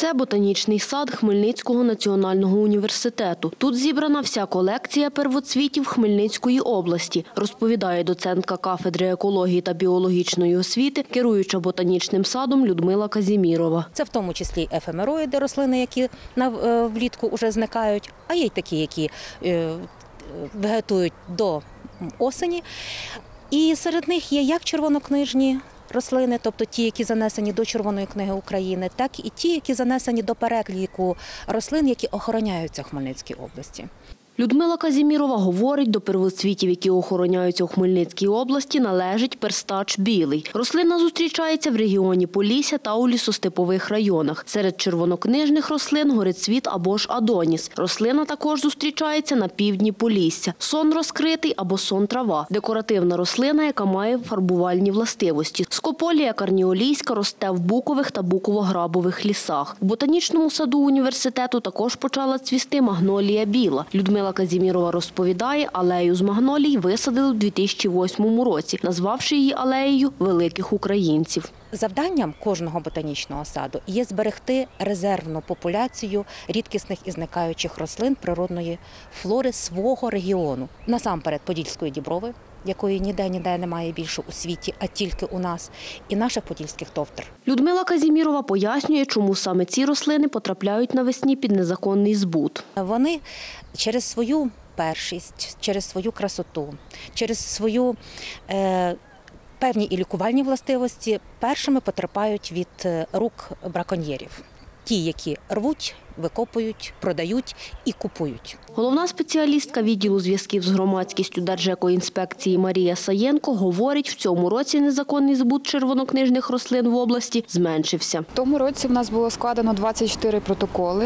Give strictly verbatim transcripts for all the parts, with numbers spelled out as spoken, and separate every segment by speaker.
Speaker 1: Це ботанічний сад Хмельницького національного університету. Тут зібрана вся колекція первоцвітів Хмельницької області, розповідає доцентка кафедри екології та біологічної освіти, керуюча ботанічним садом Людмила Казімірова.
Speaker 2: Це в тому числі ефемероїди, рослини, які влітку вже зникають, а є й такі, які вегетують до осені. І серед них є як червонокнижні рослини, тобто ті, які занесені до Червоної книги України, так і ті, які занесені до переліку рослин, які охороняються в Хмельницькій області.
Speaker 1: Людмила Казімірова говорить, до первоцвітів, які охороняються у Хмельницькій області, належить перстач білий. Рослина зустрічається в регіоні Полісся та у лісостепових районах. Серед червонокнижних рослин – горицвіт або ж адоніс. Рослина також зустрічається на півдні Полісся. Сон розкритий або сон трава – декоративна рослина, яка має фарбувальні властивості. Скополія карніолійська росте в букових та буково-грабових лісах. В ботанічному саду університету також почала цвісти магнолія біла. Людмила Казімірова розповідає, алею з магнолій висадили у дві тисячі восьмому році, назвавши її алеєю великих українців.
Speaker 2: Завданням кожного ботанічного саду є зберегти резервну популяцію рідкісних і зникаючих рослин природної флори свого регіону. Насамперед Подільської діброви, якої ніде-ніде немає більше у світі, а тільки у нас, і наших подільських товтр.
Speaker 1: Людмила Казімірова пояснює, чому саме ці рослини потрапляють навесні під незаконний збут.
Speaker 2: Вони через свою першість, через свою красоту, через свою е, певні і лікувальні властивості першими потерпають від рук браконьєрів. Ті, які рвуть, викопують, продають і купують.
Speaker 1: Головна спеціалістка відділу зв'язків з громадськістю Держекоінспекції Марія Саєнко говорить, в цьому році незаконний збут червонокнижних рослин в області зменшився.
Speaker 3: В тому році в нас було складено двадцять чотири протоколи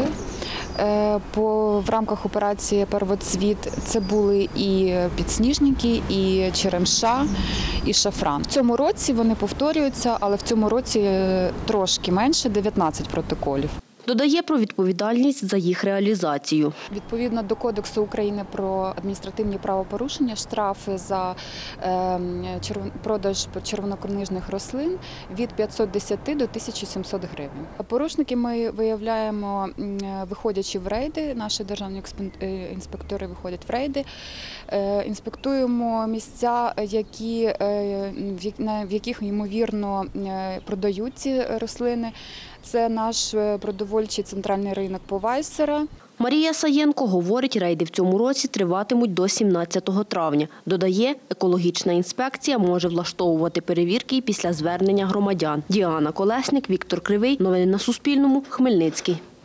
Speaker 3: по, в рамках операції «Первоцвіт». Це були і підсніжники, і черемша, і шафран. В цьому році вони повторюються, але в цьому році трошки менше – дев'ятнадцять протоколів.
Speaker 1: Додає про відповідальність за їх реалізацію.
Speaker 3: Відповідно до Кодексу України про адміністративні правопорушення, штрафи за продаж червонокнижних рослин від п'ятсот десяти до тисячі сімсот гривень. Порушники ми виявляємо, виходячи в рейди, наші державні інспектори виходять в рейди, інспектуємо місця, які, в яких, ймовірно, продають ці рослини. Це наш продовольчий центральний ринок Повайсера.
Speaker 1: Марія Саєнко говорить, рейди в цьому році триватимуть до сімнадцятого травня. Додає, екологічна інспекція може влаштовувати перевірки і після звернення громадян. Діана Колесник, Віктор Кривий. Новини на Суспільному. Хмельницький.